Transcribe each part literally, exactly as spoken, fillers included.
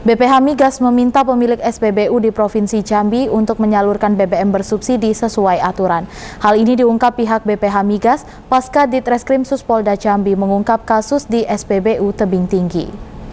B P H Migas meminta pemilik S P B U di Provinsi Jambi untuk menyalurkan B B M bersubsidi sesuai aturan. Hal ini diungkap pihak B P H Migas pasca Ditreskrim Suspolda Jambi mengungkap kasus di S P B U Tebing Tinggi.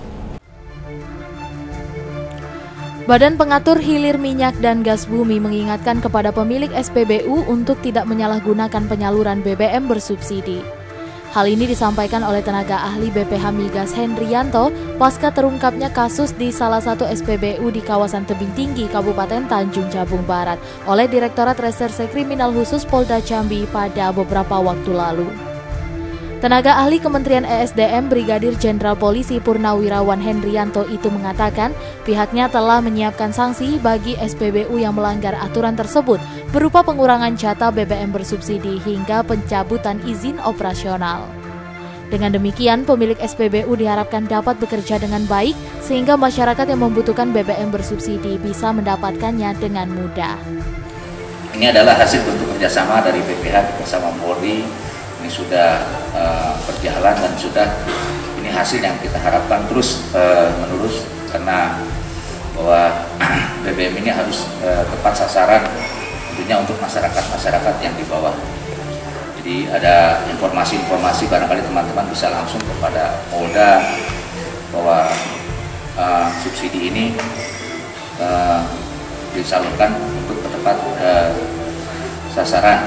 Badan Pengatur Hilir Minyak dan Gas Bumi mengingatkan kepada pemilik S P B U untuk tidak menyalahgunakan penyaluran B B M bersubsidi. Hal ini disampaikan oleh tenaga ahli B P H Migas Hendrianto pasca terungkapnya kasus di salah satu S P B U di kawasan Tebing Tinggi, Kabupaten Tanjung Jabung Barat oleh Direktorat Reserse Kriminal Khusus Polda Jambi pada beberapa waktu lalu. Tenaga ahli Kementerian E S D M Brigadir Jenderal Polisi Purnawirawan Hendrianto itu mengatakan pihaknya telah menyiapkan sanksi bagi S P B U yang melanggar aturan tersebut berupa pengurangan jatah B B M bersubsidi hingga pencabutan izin operasional. Dengan demikian, pemilik S P B U diharapkan dapat bekerja dengan baik sehingga masyarakat yang membutuhkan B B M bersubsidi bisa mendapatkannya dengan mudah. Ini adalah hasil bentuk kerjasama dari B P H bersama Polri. Ini sudah uh, berjalan dan sudah ini hasil yang kita harapkan terus uh, menerus karena bahwa B B M ini harus uh, tepat sasaran tentunya untuk masyarakat-masyarakat yang di bawah. Jadi ada informasi-informasi barangkali teman-teman bisa langsung kepada Polda bahwa uh, subsidi ini uh, disalurkan untuk tepat uh, sasaran.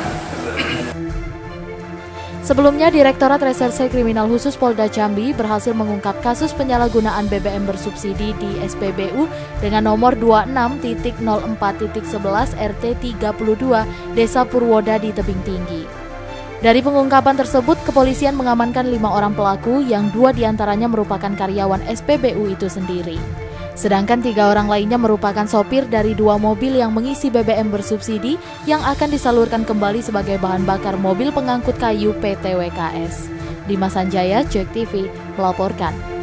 Sebelumnya, Direktorat Reserse Kriminal Khusus Polda Jambi berhasil mengungkap kasus penyalahgunaan B B M bersubsidi di S P B U dengan nomor dua puluh enam titik nol empat titik sebelas R T tiga puluh dua Desa Purwoda di Tebing Tinggi. Dari pengungkapan tersebut, kepolisian mengamankan lima orang pelaku yang dua diantaranya merupakan karyawan S P B U itu sendiri. Sedangkan tiga orang lainnya merupakan sopir dari dua mobil yang mengisi B B M bersubsidi yang akan disalurkan kembali sebagai bahan bakar mobil pengangkut kayu P T W K S. Dimas Sanjaya, JEK T V, melaporkan.